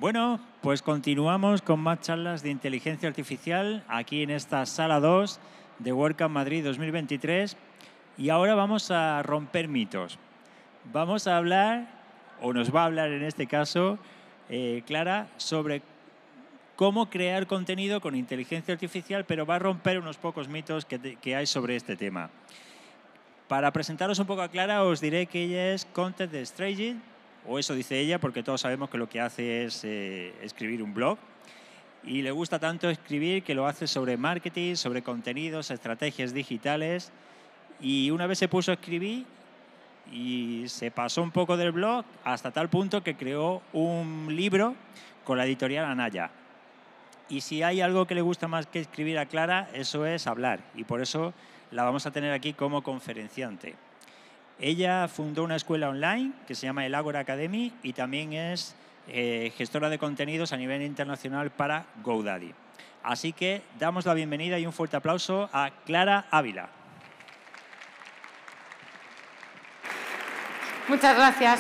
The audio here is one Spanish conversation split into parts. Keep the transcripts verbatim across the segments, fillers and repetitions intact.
Bueno, pues continuamos con más charlas de inteligencia artificial aquí en esta sala dos de WordCamp Madrid dos mil veintitrés y ahora vamos a romper mitos. Vamos a hablar, o nos va a hablar en este caso, eh, Clara, sobre cómo crear contenido con inteligencia artificial, pero va a romper unos pocos mitos que, te, que hay sobre este tema. Para presentaros un poco a Clara, os diré que ella es Content Strategist, o eso dice ella, porque todos sabemos que lo que hace es eh, escribir un blog. Y le gusta tanto escribir que lo hace sobre marketing, sobre contenidos, estrategias digitales. Y una vez se puso a escribir y se pasó un poco del blog hasta tal punto que creó un libro con la editorial Anaya. Y si hay algo que le gusta más que escribir a Clara, eso es hablar. Y por eso la vamos a tener aquí como conferenciante. Ella fundó una escuela online que se llama el Ágora Academy y también es eh, gestora de contenidos a nivel internacional para GoDaddy. Así que damos la bienvenida y un fuerte aplauso a Clara Ávila. Muchas gracias.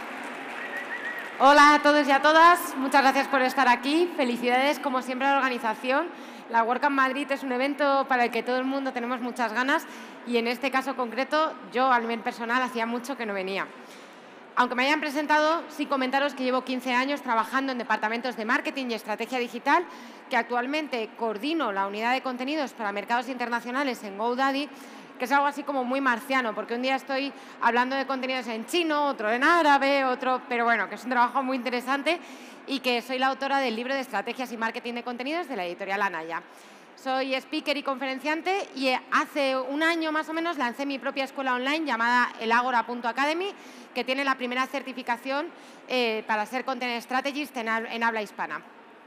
Hola a todos y a todas. Muchas gracias por estar aquí. Felicidades, como siempre, a la organización. La WordCamp Madrid es un evento para el que todo el mundo tenemos muchas ganas y en este caso concreto, yo a nivel personal hacía mucho que no venía. Aunque me hayan presentado, sí comentaros que llevo quince años trabajando en departamentos de marketing y estrategia digital, que actualmente coordino la unidad de contenidos para mercados internacionales en GoDaddy, que es algo así como muy marciano, porque un día estoy hablando de contenidos en chino, otro en árabe, otro, pero bueno, que es un trabajo muy interesante y que soy la autora del libro de estrategias y marketing de contenidos de la editorial Anaya. Soy speaker y conferenciante y hace un año más o menos lancé mi propia escuela online llamada el Ágora punto academy, que tiene la primera certificación eh, para ser Content Strategist en, en habla hispana.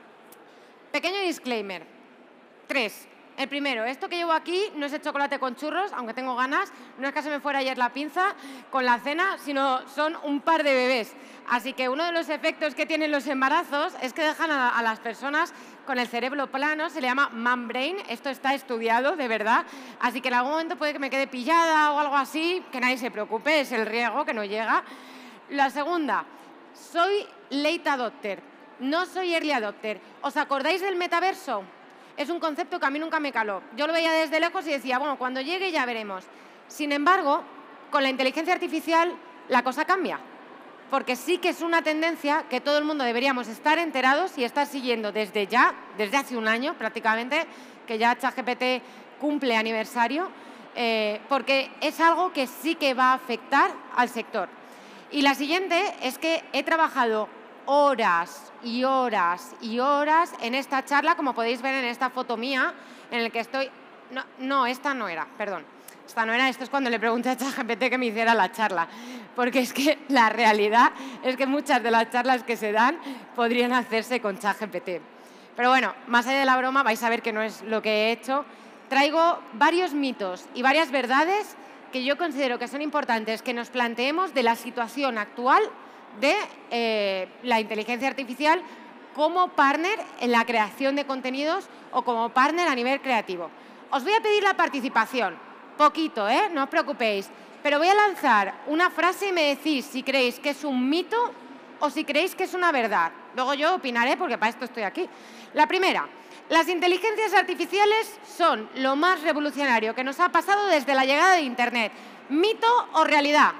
Pequeño disclaimer. Tres. El primero, esto que llevo aquí no es el chocolate con churros, aunque tengo ganas, no es que se me fuera ayer la pinza con la cena, sino son un par de bebés. Así que uno de los efectos que tienen los embarazos es que dejan a, a las personas con el cerebro plano, se le llama man brain, esto está estudiado, de verdad, así que en algún momento puede que me quede pillada o algo así, que nadie se preocupe, es el riego que no llega. La segunda, soy late adopter, no soy early adopter. ¿Os acordáis del metaverso? Es un concepto que a mí nunca me caló. Yo lo veía desde lejos y decía, bueno, cuando llegue ya veremos. Sin embargo, con la inteligencia artificial la cosa cambia. Porque sí que es una tendencia que todo el mundo deberíamos estar enterados y estar siguiendo desde ya, desde hace un año prácticamente, que ya ChatGPT cumple aniversario, eh, porque es algo que sí que va a afectar al sector. Y la siguiente es que he trabajado horas y horas y horas en esta charla, como podéis ver en esta foto mía, en el que estoy... No, no, esta no era, perdón. Esta no era, esto es cuando le pregunté a ChatGPT que me hiciera la charla. Porque es que la realidad es que muchas de las charlas que se dan podrían hacerse con ChatGPT. Pero bueno, más allá de la broma, vais a ver que no es lo que he hecho. Traigo varios mitos y varias verdades que yo considero que son importantes que nos planteemos de la situación actual de eh, la inteligencia artificial como partner en la creación de contenidos o como partner a nivel creativo. Os voy a pedir la participación, poquito, ¿eh? No os preocupéis, pero voy a lanzar una frase y me decís si creéis que es un mito o si creéis que es una verdad. Luego yo opinaré porque para esto estoy aquí. La primera, las inteligencias artificiales son lo más revolucionario que nos ha pasado desde la llegada de Internet. ¿Mito o realidad?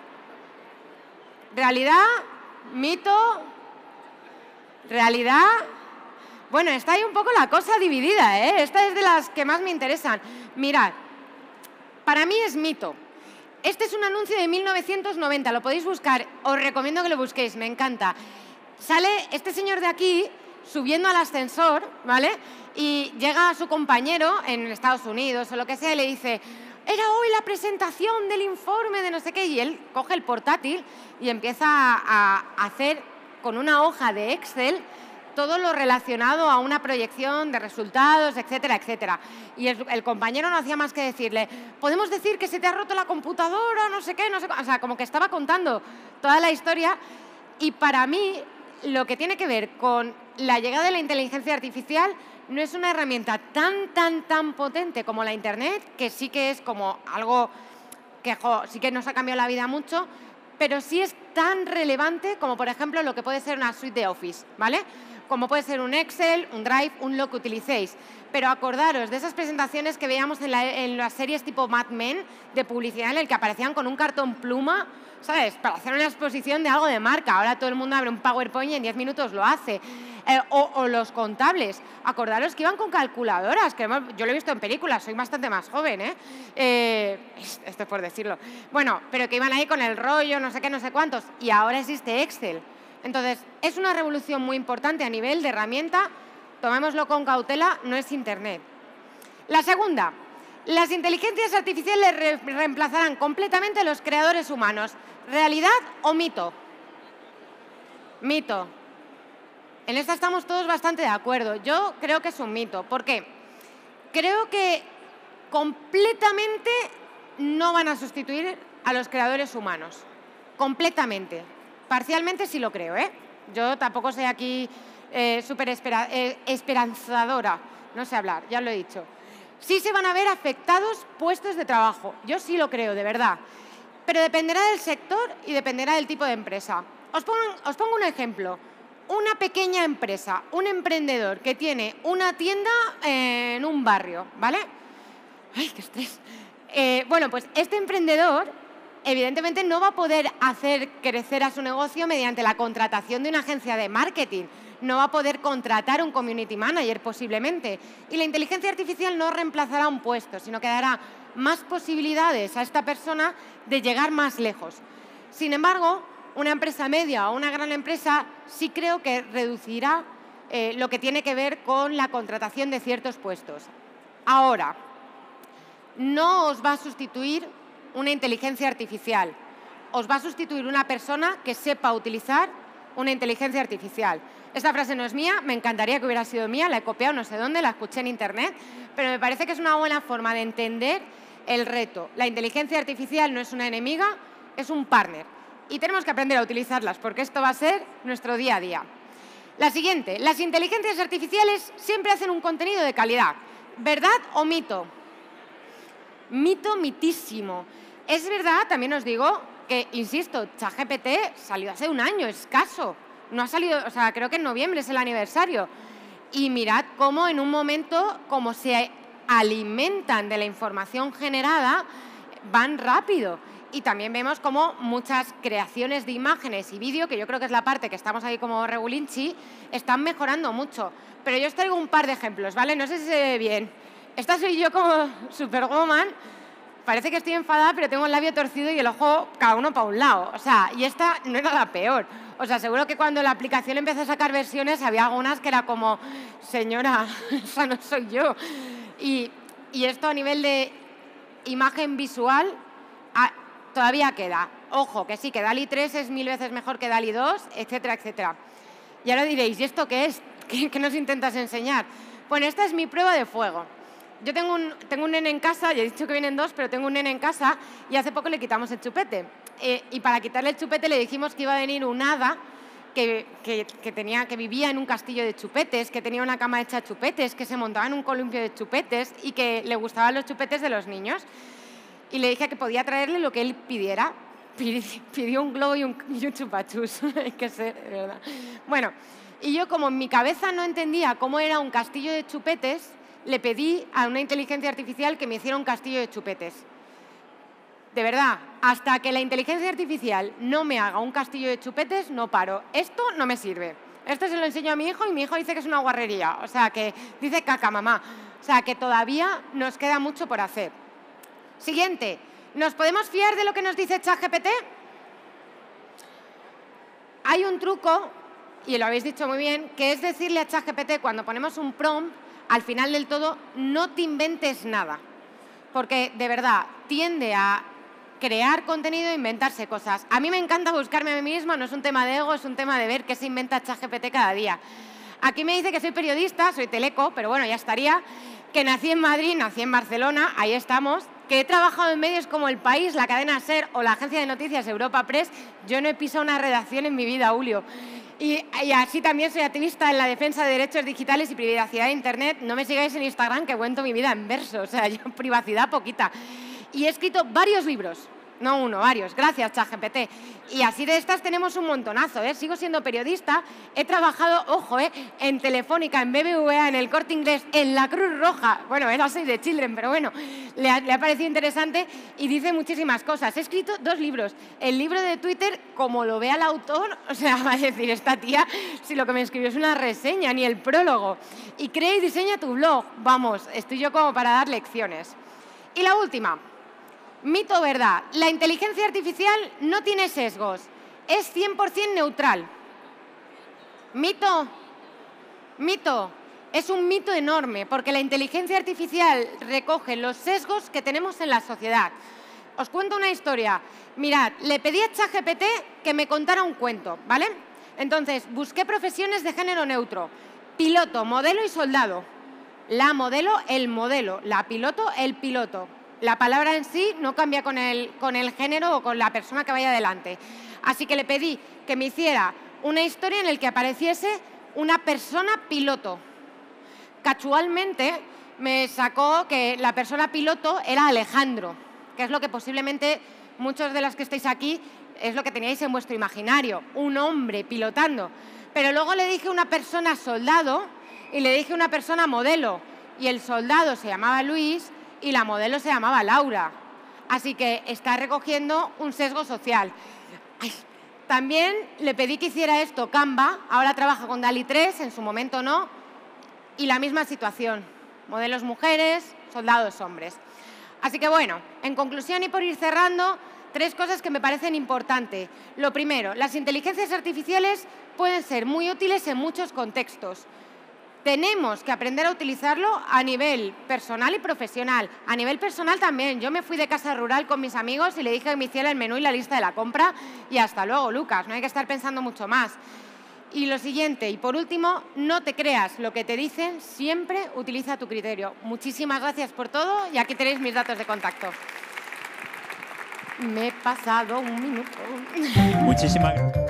¿Realidad? ¿Mito? ¿Realidad? Bueno, está ahí un poco la cosa dividida, ¿eh? Esta es de las que más me interesan. Mirad, para mí es mito. Este es un anuncio de mil novecientos noventa, lo podéis buscar, os recomiendo que lo busquéis, me encanta. Sale este señor de aquí subiendo al ascensor, ¿vale? Y llega a su compañero en Estados Unidos o lo que sea y le dice: era hoy la presentación del informe de no sé qué, y él coge el portátil y empieza a hacer con una hoja de Excel todo lo relacionado a una proyección de resultados, etcétera, etcétera. Y el, el compañero no hacía más que decirle: podemos decir que se te ha roto la computadora, no sé qué, no sé qué. O sea, como que estaba contando toda la historia. Y para mí, lo que tiene que ver con la llegada de la inteligencia artificial no es una herramienta tan, tan, tan potente como la Internet, que sí que es como algo que jo, sí que nos ha cambiado la vida mucho, pero sí es tan relevante como, por ejemplo, lo que puede ser una suite de Office, ¿vale? Como puede ser un Excel, un Drive, un lo que utilicéis. Pero acordaros de esas presentaciones que veíamos en, la, en las series tipo Mad Men de publicidad en el que aparecían con un cartón pluma, ¿sabes? Para hacer una exposición de algo de marca. Ahora todo el mundo abre un PowerPoint y en diez minutos lo hace. Eh, o, o los contables. Acordaros que iban con calculadoras, que hemos, yo lo he visto en películas, soy bastante más joven, ¿eh? eh esto es por decirlo. Bueno, pero que iban ahí con el rollo, no sé qué, no sé cuántos. Y ahora existe Excel. Entonces, es una revolución muy importante a nivel de herramienta. Tomémoslo con cautela, no es Internet. La segunda, las inteligencias artificiales re reemplazarán completamente a los creadores humanos. ¿Realidad o mito? Mito. En esta estamos todos bastante de acuerdo. Yo creo que es un mito. ¿Por qué? Creo que completamente no van a sustituir a los creadores humanos. Completamente. Parcialmente sí lo creo, ¿eh? Yo tampoco soy aquí eh, súper espera, eh, esperanzadora. No sé hablar, ya lo he dicho. Sí se van a ver afectados puestos de trabajo. Yo sí lo creo, de verdad. Pero dependerá del sector y dependerá del tipo de empresa. Os pongo, os pongo un ejemplo. Una pequeña empresa, un emprendedor que tiene una tienda en un barrio, ¿vale? ¡Ay, qué estrés! Eh, bueno, pues este emprendedor evidentemente no va a poder hacer crecer a su negocio mediante la contratación de una agencia de marketing. No va a poder contratar un community manager posiblemente. Y la inteligencia artificial no reemplazará un puesto, sino que dará más posibilidades a esta persona de llegar más lejos. Sin embargo, una empresa media o una gran empresa sí creo que reducirá eh, lo que tiene que ver con la contratación de ciertos puestos. Ahora, no os va a sustituir una inteligencia artificial. Os va a sustituir una persona que sepa utilizar una inteligencia artificial. Esta frase no es mía, me encantaría que hubiera sido mía, la he copiado no sé dónde, la escuché en internet, pero me parece que es una buena forma de entender el reto. La inteligencia artificial no es una enemiga, es un partner. Y tenemos que aprender a utilizarlas, porque esto va a ser nuestro día a día. La siguiente, las inteligencias artificiales siempre hacen un contenido de calidad. ¿Verdad o mito? Mito, mitísimo. Es verdad, también os digo, que, insisto, ChatGPT salió hace un año, escaso. No ha salido, o sea, creo que en noviembre es el aniversario. Y mirad cómo en un momento, como se alimentan de la información generada, van rápido. Y también vemos como muchas creaciones de imágenes y vídeo, que yo creo que es la parte que estamos ahí como regulinchi, están mejorando mucho. Pero yo os traigo un par de ejemplos, ¿vale? No sé si se ve bien. Esta soy yo como Superwoman. Parece que estoy enfadada, pero tengo el labio torcido y el ojo cada uno para un lado. O sea, y esta no era la peor. O sea, seguro que cuando la aplicación empezó a sacar versiones había algunas que era como, señora, esa no soy yo. Y, y esto a nivel de imagen visual a, todavía queda. Ojo, que sí, que DALL-E tres es mil veces mejor que DALL-E dos, etcétera, etcétera. Y ahora diréis, ¿y esto qué es? ¿Qué, qué nos intentas enseñar? Bueno, esta es mi prueba de fuego. Yo tengo un, tengo un nene en casa, ya he dicho que vienen dos, pero tengo un nene en casa y hace poco le quitamos el chupete. Eh, y para quitarle el chupete le dijimos que iba a venir un hada que, que, que, tenía, que vivía en un castillo de chupetes, que tenía una cama hecha de chupetes, que se montaba en un columpio de chupetes y que le gustaban los chupetes de los niños. Y le dije que podía traerle lo que él pidiera. Pidió un globo y un, y un chupachus. Hay que ser, de verdad. Bueno, y yo como en mi cabeza no entendía cómo era un castillo de chupetes, le pedí a una inteligencia artificial que me hiciera un castillo de chupetes. De verdad, hasta que la inteligencia artificial no me haga un castillo de chupetes, no paro. Esto no me sirve. Esto se lo enseño a mi hijo y mi hijo dice que es una guarrería. O sea, que dice caca, mamá. O sea, que todavía nos queda mucho por hacer. Siguiente. ¿Nos podemos fiar de lo que nos dice ChatGPT? Hay un truco, y lo habéis dicho muy bien, que es decirle a ChatGPT cuando ponemos un prompt, al final del todo, no te inventes nada. Porque, de verdad, tiende a crear contenido e inventarse cosas. A mí me encanta buscarme a mí misma, no es un tema de ego, es un tema de ver qué se inventa ChatGPT cada día. Aquí me dice que soy periodista, soy teleco, pero bueno, ya estaría, que nací en Madrid, nací en Barcelona, ahí estamos, que he trabajado en medios como El País, la cadena SER o la agencia de noticias Europa Press. Yo no he pisado una redacción en mi vida, Julio. Y, y así también soy activista en la defensa de derechos digitales y privacidad de Internet. No me sigáis en Instagram, que cuento mi vida en verso, o sea, yo privacidad poquita. Y he escrito varios libros, No uno, varios. Gracias, ChatGPT. Y así de estas tenemos un montonazo, ¿eh? Sigo siendo periodista, he trabajado, ojo, ¿eh? En Telefónica, en B B V A, en el Corte Inglés, en la Cruz Roja. Bueno, era Save the Children, pero bueno, le ha, le ha parecido interesante y dice muchísimas cosas. He escrito dos libros. El libro de Twitter, como lo vea el autor, o sea, va a decir, esta tía, si lo que me escribió es una reseña, ni el prólogo. Y crea y diseña tu blog. Vamos, estoy yo como para dar lecciones. Y la última. Mito o verdad, la inteligencia artificial no tiene sesgos, es cien por cien neutral. Mito, mito, es un mito enorme, porque la inteligencia artificial recoge los sesgos que tenemos en la sociedad. Os cuento una historia. Mirad, le pedí a ChatGPT que me contara un cuento, ¿vale? Entonces, busqué profesiones de género neutro, piloto, modelo y soldado. La modelo, el modelo, la piloto, el piloto. La palabra en sí no cambia con el, con el género o con la persona que vaya delante. Así que le pedí que me hiciera una historia en la que apareciese una persona piloto. Casualmente me sacó que la persona piloto era Alejandro, que es lo que posiblemente muchos de los que estáis aquí es lo que teníais en vuestro imaginario, un hombre pilotando. Pero luego le dije una persona soldado y le dije una persona modelo, y el soldado se llamaba Luis y la modelo se llamaba Laura. Así que está recogiendo un sesgo social. Ay, también le pedí que hiciera esto Canva, ahora trabaja con DALL-E tres, en su momento no, y la misma situación, modelos mujeres, soldados hombres. Así que bueno, en conclusión y por ir cerrando, tres cosas que me parecen importantes. Lo primero, las inteligencias artificiales pueden ser muy útiles en muchos contextos. Tenemos que aprender a utilizarlo a nivel personal y profesional. A nivel personal también. Yo me fui de casa rural con mis amigos y le dije que me hiciera el menú y la lista de la compra y hasta luego, Lucas. No hay que estar pensando mucho más. Y lo siguiente, y por último, no te creas lo que te dicen, siempre utiliza tu criterio. Muchísimas gracias por todo y aquí tenéis mis datos de contacto. Me he pasado un minuto. Muchísimas gracias.